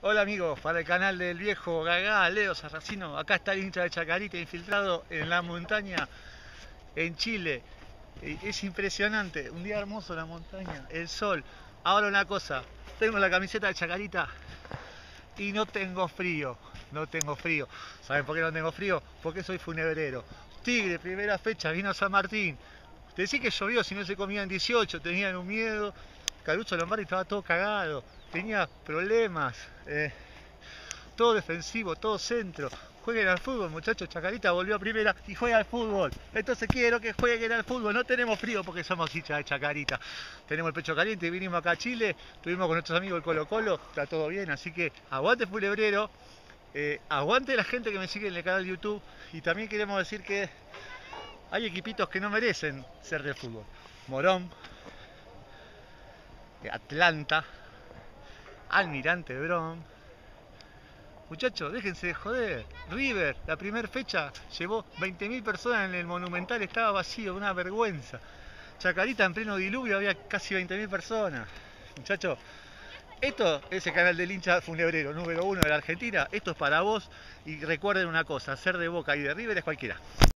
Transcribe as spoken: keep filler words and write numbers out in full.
Hola amigos, para el canal del viejo Gagá, Leo Sarracino. Acá está el hincha de Chacarita infiltrado en la montaña en Chile. Es impresionante, un día hermoso la montaña, el sol. Ahora una cosa, tengo la camiseta de Chacarita y no tengo frío, no tengo frío. ¿Saben por qué no tengo frío? Porque soy funebrero. Tigre, primera fecha, vino San Martín. Decí que llovió, si no se comían dieciocho, tenían un miedo. Caruso Lombardi estaba todo cagado, tenía problemas, eh, todo defensivo, todo centro. Jueguen al fútbol, muchachos. Chacarita volvió a primera y juega al fútbol. Entonces quiero que jueguen al fútbol. No tenemos frío porque somos hinchas de Chacarita. Tenemos el pecho caliente, vinimos acá a Chile, estuvimos con nuestros amigos del Colo Colo, está todo bien, así que aguante Fulebrero, eh, aguante la gente que me sigue en el canal de YouTube. Y también queremos decir que hay equipitos que no merecen ser de fútbol. Morón, Atlanta, Almirante Brown. Muchachos, déjense de joder. River, la primera fecha, llevó veinte mil personas en el Monumental, estaba vacío, una vergüenza. Chacarita en pleno diluvio, había casi veinte mil personas. Muchachos, esto es el canal del hincha funebrero número uno de la Argentina. Esto es para vos. Y recuerden una cosa, ser de Boca y de River es cualquiera.